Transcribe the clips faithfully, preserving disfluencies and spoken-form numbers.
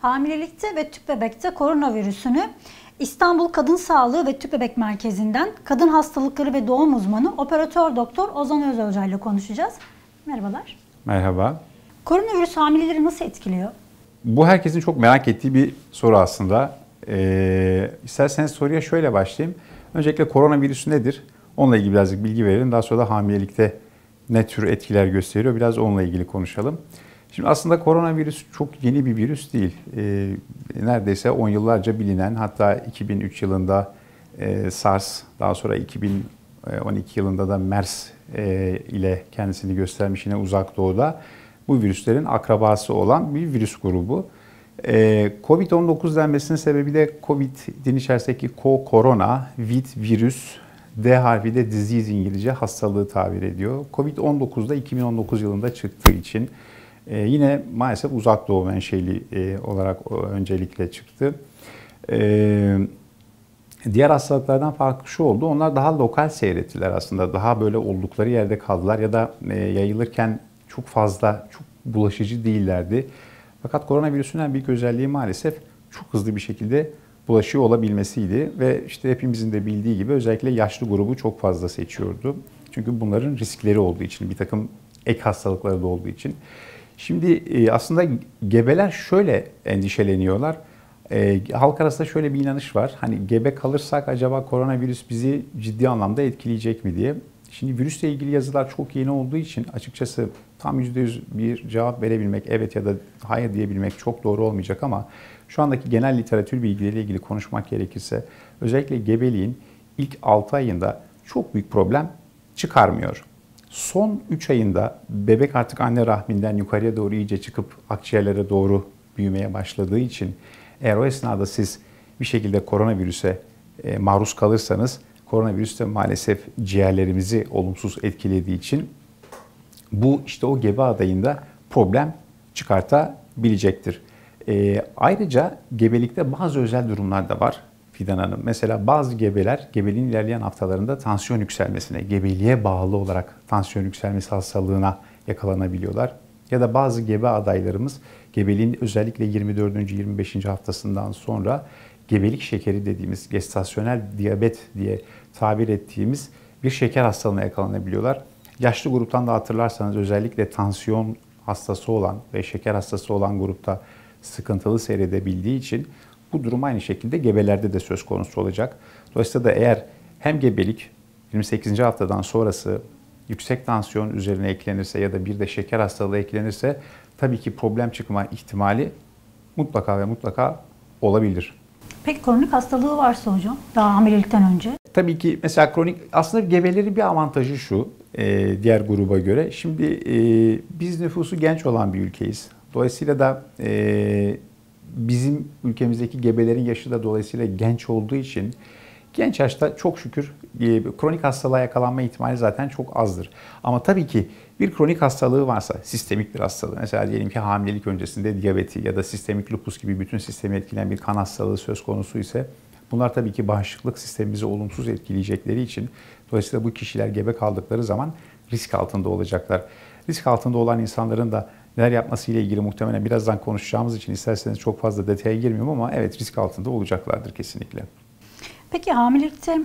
hamilelikte ve tüp bebekte koronavirüsünü İstanbul Kadın Sağlığı ve Tüp Bebek Merkezi'nden kadın hastalıkları ve doğum uzmanı operatör doktor Ozan Özhoca ile konuşacağız. Merhabalar. Merhaba. Koronavirüs hamileleri nasıl etkiliyor? Bu herkesin çok merak ettiği bir soru aslında. Ee, isterseniz soruya şöyle başlayayım. Öncelikle koronavirüs nedir? Onunla ilgili birazcık bilgi verelim. Daha sonra da hamilelikte ne tür etkiler gösteriyor? Biraz onunla ilgili konuşalım. Şimdi aslında koronavirüs çok yeni bir virüs değil. Ee, neredeyse on yıllarca bilinen, hatta iki bin üç yılında e, SARS, daha sonra iki bin on iki yılında da MERS e, ile kendisini göstermiş yine Uzak Doğu'da. Bu virüslerin akrabası olan bir virüs grubu. Ee, Covid on dokuz denmesinin sebebi de Covid'in içerisindeki co korona, vid virüs, D harfi de disease İngilizce hastalığı tabir ediyor. Covid on dokuzda iki bin on dokuz yılında çıktığı için e, yine maalesef Uzak Doğu menşeli e, olarak öncelikle çıktı. E, diğer hastalıklardan farklı şu oldu, onlar daha lokal seyrettiler aslında. Daha böyle oldukları yerde kaldılar ya da e, yayılırken çok fazla, çok bulaşıcı değillerdi. Fakat koronavirüsün en büyük özelliği maalesef çok hızlı bir şekilde bulaşıyor olabilmesiydi. Ve işte hepimizin de bildiği gibi özellikle yaşlı grubu çok fazla seçiyordu. Çünkü bunların riskleri olduğu için, bir takım ek hastalıkları da olduğu için. Şimdi aslında gebeler şöyle endişeleniyorlar. E, halk arasında şöyle bir inanış var. Hani gebe kalırsak acaba koronavirüs bizi ciddi anlamda etkileyecek mi diye. Şimdi virüsle ilgili yazılar çok yeni olduğu için açıkçası tam yüzde yüz bir cevap verebilmek, evet ya da hayır diyebilmek çok doğru olmayacak ama şu andaki genel literatür bilgileriyle ilgili konuşmak gerekirse özellikle gebeliğin ilk altı ayında çok büyük problem çıkarmıyor. Son üç ayında bebek artık anne rahminden yukarıya doğru iyice çıkıp akciğerlere doğru büyümeye başladığı için eğer o esnada siz bir şekilde koronavirüse e, maruz kalırsanız koronavirüs de maalesef ciğerlerimizi olumsuz etkilediği için bu işte o gebe adayında problem çıkartabilecektir. E, ayrıca gebelikte bazı özel durumlar da var Fidan Hanım. Mesela bazı gebeler gebeliğin ilerleyen haftalarında tansiyon yükselmesine, gebeliğe bağlı olarak tansiyon yükselmesi hastalığına yakalanabiliyorlar. Ya da bazı gebe adaylarımız gebeliğin özellikle yirmi dördüncü yirmi beşinci haftasından sonra gebelik şekeri dediğimiz gestasyonel diyabet diye tabir ettiğimiz bir şeker hastalığına yakalanabiliyorlar. Yaşlı gruptan da hatırlarsanız özellikle tansiyon hastası olan ve şeker hastası olan grupta sıkıntılı seyredebildiği için bu durum aynı şekilde gebelerde de söz konusu olacak. Dolayısıyla da eğer hem gebelik yirmi sekizinci haftadan sonrası yüksek tansiyon üzerine eklenirse ya da bir de şeker hastalığı eklenirse tabii ki problem çıkma ihtimali mutlaka ve mutlaka olabilir. Peki kronik hastalığı varsa hocam daha hamilelikten önce? Tabii ki mesela kronik aslında gebelerin bir avantajı şu e, diğer gruba göre. Şimdi e, biz nüfusu genç olan bir ülkeyiz. Dolayısıyla da e, bizim ülkemizdeki gebelerin yaşı da dolayısıyla genç olduğu için genç yaşta çok şükür e, kronik hastalığa yakalanma ihtimali zaten çok azdır. Ama tabii ki bir kronik hastalığı varsa, sistemik bir hastalığı, mesela diyelim ki hamilelik öncesinde diyabeti ya da sistemik lupus gibi bütün sistemi etkileyen bir kan hastalığı söz konusu ise bunlar tabii ki bağışıklık sistemimizi olumsuz etkileyecekleri için dolayısıyla bu kişiler gebe kaldıkları zaman risk altında olacaklar. Risk altında olan insanların da neler yapması ile ilgili muhtemelen birazdan konuşacağımız için isterseniz çok fazla detaya girmiyorum ama evet risk altında olacaklardır kesinlikle. Peki hamilelikte,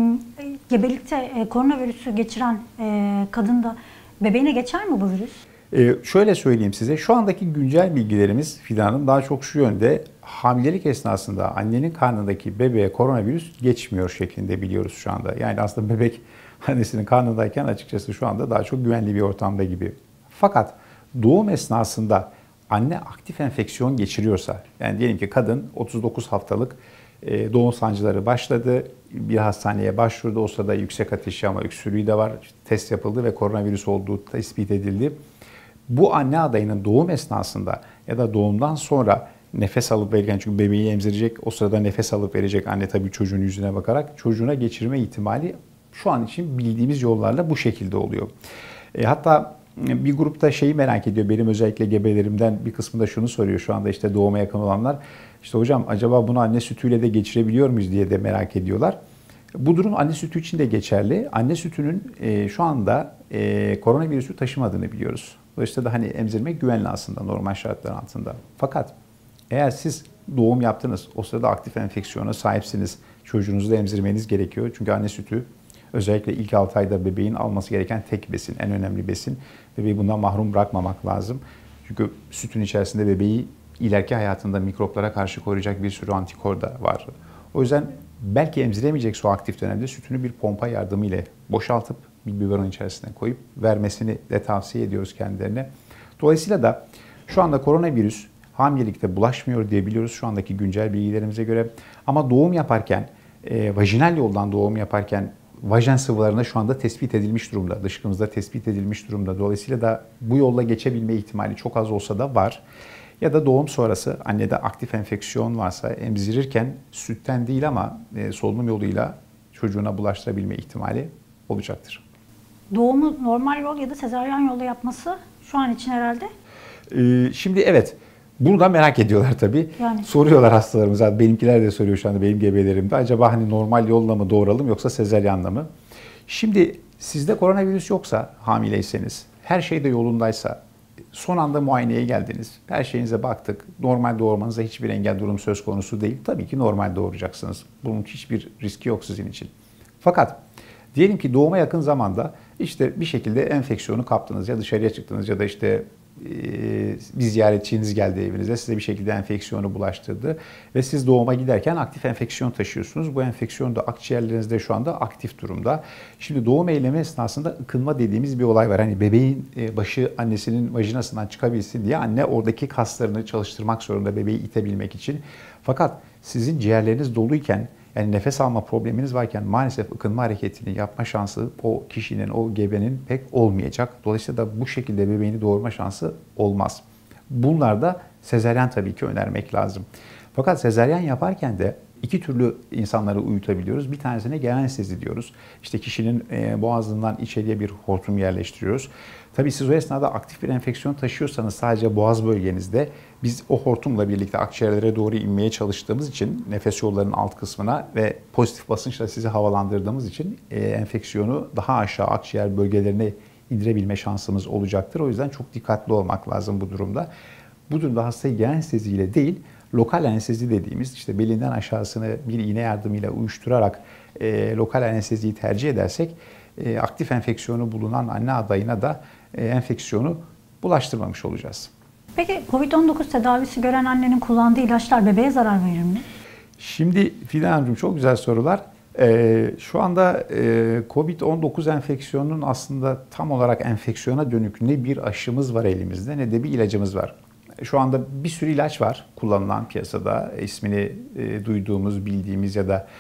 gebelikte e, koronavirüsü geçiren e, kadında bebeğine geçer mi bu virüs? Ee, şöyle söyleyeyim size, şu andaki güncel bilgilerimiz Fidan Hanım daha çok şu yönde, hamilelik esnasında annenin karnındaki bebeğe koronavirüs geçmiyor şeklinde biliyoruz şu anda. Yani aslında bebek annesinin karnındayken açıkçası şu anda daha çok güvenli bir ortamda gibi. Fakat doğum esnasında anne aktif enfeksiyon geçiriyorsa, yani diyelim ki kadın otuz dokuz haftalık doğum sancıları başladı, bir hastaneye başvurdu, o sırada yüksek ateşi ama öksürüğü de var, işte test yapıldı ve koronavirüs olduğu tespit edildi. Bu anne adayının doğum esnasında ya da doğumdan sonra nefes alıp verirken, çünkü bebeği emzirecek, o sırada nefes alıp verecek anne tabii çocuğun yüzüne bakarak, çocuğuna geçirme ihtimali şu an için bildiğimiz yollarla bu şekilde oluyor. E, hatta bir grupta şeyi merak ediyor, benim özellikle gebelerimden bir kısmı da şunu soruyor şu anda, işte doğuma yakın olanlar. İşte hocam acaba bunu anne sütüyle de geçirebiliyor muyuz diye de merak ediyorlar. Bu durum anne sütü için de geçerli. Anne sütünün e, şu anda e, koronavirüsü taşımadığını biliyoruz. Dolayısıyla da hani emzirmek güvenli aslında normal şartlar altında. Fakat Eğer siz doğum yaptınız, o sırada aktif enfeksiyona sahipsiniz, çocuğunuzu da emzirmeniz gerekiyor. Çünkü anne sütü özellikle ilk altı ayda bebeğin alması gereken tek besin, en önemli besin. Bebeği bundan mahrum bırakmamak lazım. Çünkü sütün içerisinde bebeği ileriki hayatında mikroplara karşı koruyacak bir sürü antikor da var. O yüzden belki emziremeyecekse o aktif dönemde sütünü bir pompa yardımıyla boşaltıp bir biberon içerisine koyup vermesini de tavsiye ediyoruz kendilerine. Dolayısıyla da şu anda koronavirüs hamilelikte bulaşmıyor diyebiliyoruz şu andaki güncel bilgilerimize göre. Ama doğum yaparken, e, vajinal yoldan doğum yaparken vajen sıvılarında şu anda tespit edilmiş durumda. Dışkımızda tespit edilmiş durumda. Dolayısıyla da bu yolla geçebilme ihtimali çok az olsa da var. Ya da doğum sonrası annede aktif enfeksiyon varsa emzirirken sütten değil ama e, solunum yoluyla çocuğuna bulaştırabilme ihtimali olacaktır. Doğumu normal yol ya da sezaryen yolla yapması şu an için herhalde. Ee, şimdi evet, bunu da merak ediyorlar tabii. Yani. Soruyorlar hastalarımıza, benimkiler de soruyor şu anda benim gebelerimde. Acaba hani normal yolla mı doğuralım yoksa sezaryenle mı? Şimdi sizde koronavirüs yoksa, hamileyseniz, her şey de yolundaysa, son anda muayeneye geldiniz, her şeyinize baktık, normal doğurmanıza hiçbir engel durum söz konusu değil. Tabii ki normal doğuracaksınız. Bunun hiçbir riski yok sizin için. Fakat diyelim ki doğuma yakın zamanda işte bir şekilde enfeksiyonu kaptınız ya dışarıya çıktınız ya da işte bir ziyaretçiniz geldi evinize, size bir şekilde enfeksiyonu bulaştırdı ve siz doğuma giderken aktif enfeksiyon taşıyorsunuz. Bu enfeksiyon da akciğerlerinizde şu anda aktif durumda. Şimdi doğum eylemi esnasında ıkınma dediğimiz bir olay var. Hani bebeğin başı annesinin vajinasından çıkabilsin diye anne oradaki kaslarını çalıştırmak zorunda bebeği itebilmek için. Fakat sizin ciğerleriniz doluyken, yani nefes alma probleminiz varken maalesef ıkınma hareketini yapma şansı o kişinin, o gebenin pek olmayacak. Dolayısıyla da bu şekilde bebeğini doğurma şansı olmaz. Bunlarda sezaryen tabii ki önermek lazım. Fakat sezaryen yaparken de iki türlü insanları uyutabiliyoruz. Bir tanesine genel anestezi diyoruz. İşte kişinin boğazından içeriye bir hortum yerleştiriyoruz. Tabii siz o esnada aktif bir enfeksiyon taşıyorsanız sadece boğaz bölgenizde biz o hortumla birlikte akciğerlere doğru inmeye çalıştığımız için nefes yollarının alt kısmına ve pozitif basınçla sizi havalandırdığımız için enfeksiyonu daha aşağı akciğer bölgelerine indirebilme şansımız olacaktır. O yüzden çok dikkatli olmak lazım bu durumda. Bu durumda hastayı genel anesteziyle değil, lokal anestezi dediğimiz işte belinden aşağısını bir iğne yardımıyla uyuşturarak e, lokal anesteziyi tercih edersek e, aktif enfeksiyonu bulunan anne adayına da e, enfeksiyonu bulaştırmamış olacağız. Peki kovid on dokuz tedavisi gören annenin kullandığı ilaçlar bebeğe zarar verir mi? Şimdi Fidan Hanımcığım çok güzel sorular. Ee, şu anda e, kovid on dokuz enfeksiyonunun aslında tam olarak enfeksiyona dönük ne bir aşımız var elimizde ne de bir ilacımız var. Şu anda bir sürü ilaç var kullanılan piyasada, ismini e, duyduğumuz, bildiğimiz ya da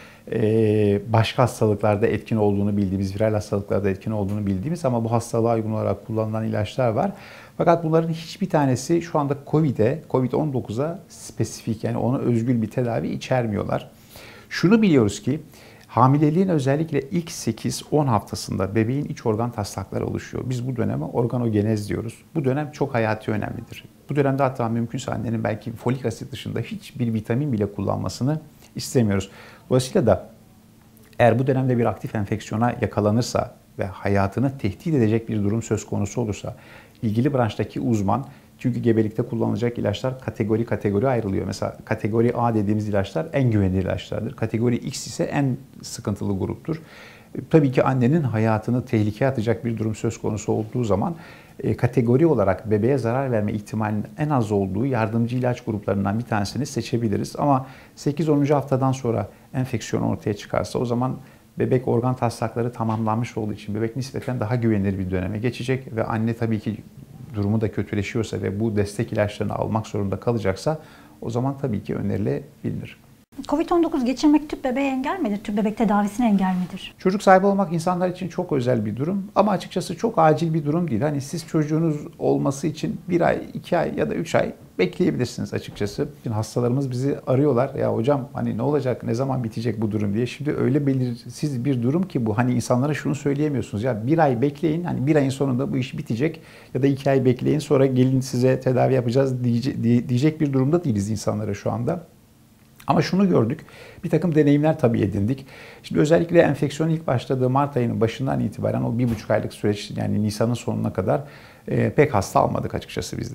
e, başka hastalıklarda etkin olduğunu bildiğimiz, viral hastalıklarda etkin olduğunu bildiğimiz ama bu hastalığa uygun olarak kullanılan ilaçlar var. Fakat bunların hiçbir tanesi şu anda COVID'e, kovid on dokuza spesifik, yani ona özgül bir tedavi içermiyorlar. Şunu biliyoruz ki hamileliğin özellikle ilk sekiz on haftasında bebeğin iç organ taslakları oluşuyor. Biz bu döneme organogenez diyoruz. Bu dönem çok hayati önemlidir. Bu dönemde hatta mümkünse annenin belki folik asit dışında hiçbir vitamin bile kullanmasını istemiyoruz. Dolayısıyla da eğer bu dönemde bir aktif enfeksiyona yakalanırsa ve hayatını tehdit edecek bir durum söz konusu olursa ilgili branştaki uzman, çünkü gebelikte kullanılacak ilaçlar kategori kategori ayrılıyor. Mesela kategori A dediğimiz ilaçlar en güvenilir ilaçlardır. Kategori X ise en sıkıntılı gruptur. Tabii ki annenin hayatını tehlikeye atacak bir durum söz konusu olduğu zaman e, kategori olarak bebeğe zarar verme ihtimalinin en az olduğu yardımcı ilaç gruplarından bir tanesini seçebiliriz. Ama sekiz onuncu haftadan sonra enfeksiyon ortaya çıkarsa o zaman bebek organ taslakları tamamlanmış olduğu için bebek nispeten daha güvenilir bir döneme geçecek ve anne tabii ki durumu da kötüleşiyorsa ve bu destek ilaçlarını almak zorunda kalacaksa o zaman tabii ki önerilebilir. kovid on dokuz geçirmek tüp bebeğe engel midir? Tüp bebek tedavisine engel midir? Çocuk sahibi olmak insanlar için çok özel bir durum ama açıkçası çok acil bir durum değil. Hani siz çocuğunuz olması için bir ay, iki ay ya da üç ay bekleyebilirsiniz açıkçası. Şimdi hastalarımız bizi arıyorlar. Ya hocam hani ne olacak, ne zaman bitecek bu durum diye. Şimdi öyle belirsiz bir durum ki bu. Hani insanlara şunu söyleyemiyorsunuz. Ya bir ay bekleyin, hani bir ayın sonunda bu iş bitecek ya da iki ay bekleyin sonra gelin size tedavi yapacağız diyecek bir durumda değiliz insanlara şu anda. Ama şunu gördük, bir takım deneyimler tabii edindik. Şimdi özellikle enfeksiyon ilk başladığı Mart ayının başından itibaren o bir buçuk aylık süreç, yani Nisan'ın sonuna kadar e, pek hasta almadık açıkçası bizde.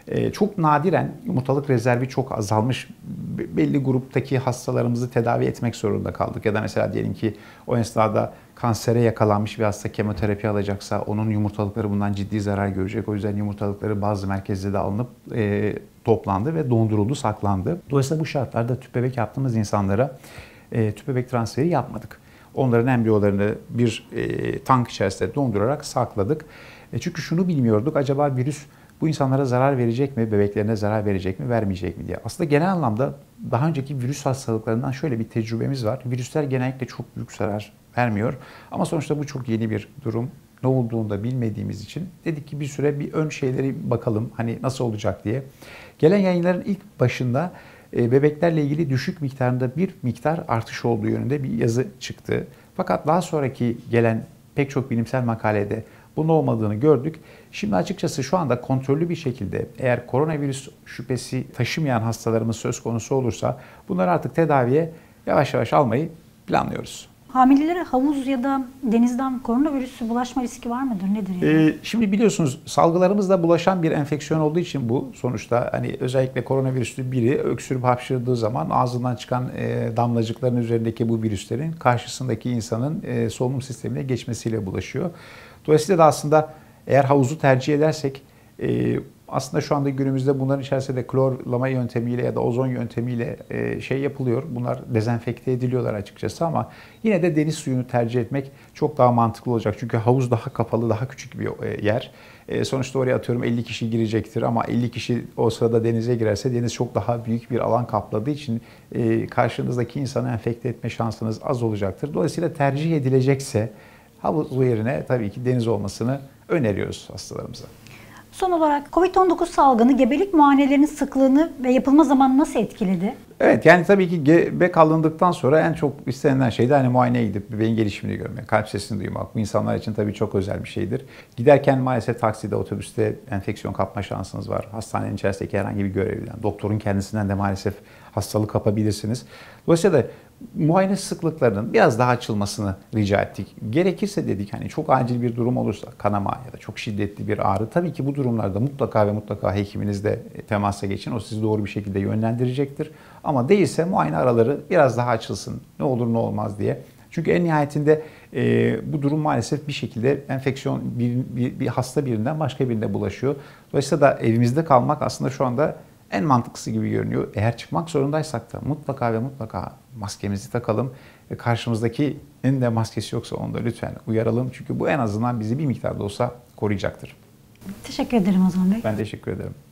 E, çok nadiren yumurtalık rezervi çok azalmış belli gruptaki hastalarımızı tedavi etmek zorunda kaldık. Ya da mesela diyelim ki o esnada kansere yakalanmış bir hasta kemoterapi alacaksa onun yumurtalıkları bundan ciddi zarar görecek. O yüzden yumurtalıkları bazı merkezlerde alınıp e, toplandı ve donduruldu, saklandı. Dolayısıyla bu şartlarda tüp bebek yaptığımız insanlara e, tüp bebek transferi yapmadık. Onların embriyolarını bir e, tank içerisinde dondurarak sakladık. E, çünkü şunu bilmiyorduk, acaba virüs bu insanlara zarar verecek mi, bebeklerine zarar verecek mi, vermeyecek mi diye. Aslında genel anlamda daha önceki virüs hastalıklarından şöyle bir tecrübemiz var. Virüsler genellikle çok büyük zarar vermiyor. Ama sonuçta bu çok yeni bir durum. Ne olduğunu da bilmediğimiz için dedik ki bir süre bir ön şeyleri bakalım, hani nasıl olacak diye. Gelen yayınların ilk başında bebeklerle ilgili düşük miktarında bir miktar artış olduğu yönünde bir yazı çıktı. Fakat daha sonraki gelen pek çok bilimsel makalede bunun olmadığını gördük. Şimdi açıkçası şu anda kontrollü bir şekilde eğer koronavirüs şüphesi taşımayan hastalarımız söz konusu olursa bunları artık tedaviye yavaş yavaş almayı planlıyoruz. Hamilelere havuz ya da denizden koronavirüsü bulaşma riski var mıdır? Nedir yani? Ee, şimdi biliyorsunuz salgılarımızla bulaşan bir enfeksiyon olduğu için bu sonuçta hani özellikle koronavirüslü biri öksürüp hapşırdığı zaman ağzından çıkan e, damlacıkların üzerindeki bu virüslerin karşısındaki insanın e, solunum sistemine geçmesiyle bulaşıyor. Dolayısıyla da aslında eğer havuzu tercih edersek e, aslında şu anda günümüzde bunların içerisinde klorlama yöntemiyle ya da ozon yöntemiyle e, şey yapılıyor. Bunlar dezenfekte ediliyorlar açıkçası ama yine de deniz suyunu tercih etmek çok daha mantıklı olacak. Çünkü havuz daha kapalı, daha küçük bir e, yer. E, sonuçta oraya atıyorum elli kişi girecektir ama elli kişi o sırada denize girerse deniz çok daha büyük bir alan kapladığı için e, karşınızdaki insanı enfekte etme şansınız az olacaktır. Dolayısıyla tercih edilecekse havuz yerine tabii ki deniz olmasını öneriyoruz hastalarımıza. Son olarak kovid on dokuz salgını gebelik muayenelerinin sıklığını ve yapılma zamanını nasıl etkiledi? Evet, yani tabii ki gebe kalındıktan sonra en çok istenilen şey de hani muayeneye gidip bebeğin gelişimini görmek, kalp sesini duymak. Bu insanlar için tabii çok özel bir şeydir. Giderken maalesef takside, otobüste enfeksiyon kapma şansınız var. Hastanenin içerisindeki herhangi bir görevliden, doktorun kendisinden de maalesef hastalık kapabilirsiniz. Dolayısıyla da muayene sıklıklarının biraz daha açılmasını rica ettik. Gerekirse dedik hani çok acil bir durum olursa kanama ya da çok şiddetli bir ağrı tabii ki bu durumlarda mutlaka ve mutlaka hekiminizle temasa geçin. O sizi doğru bir şekilde yönlendirecektir. Ama değilse muayene araları biraz daha açılsın. Ne olur ne olmaz diye. Çünkü en nihayetinde e, bu durum maalesef bir şekilde enfeksiyon bir, bir, bir hasta birinden başka birine bulaşıyor. Dolayısıyla da evimizde kalmak aslında şu anda en mantıklısı gibi görünüyor. Eğer çıkmak zorundaysak da mutlaka ve mutlaka maskemizi takalım. Ve karşımızdakinin de maskesi yoksa onu da lütfen uyaralım. Çünkü bu en azından bizi bir miktar da olsa koruyacaktır. Teşekkür ederim Ozan Bey. Ben teşekkür ederim.